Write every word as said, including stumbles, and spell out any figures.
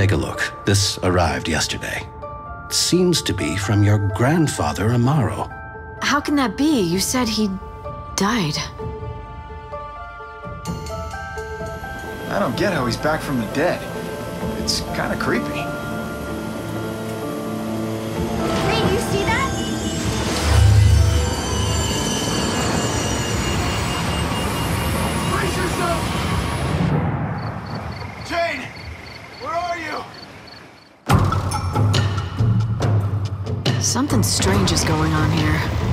Take a look. This arrived yesterday. It seems to be from your grandfather, Amaro. How can that be? You said he died. I don't get how he's back from the dead. It's kind of creepy. Hey, you see that? Brace yourself! Jane! Where are you? Something strange is going on here.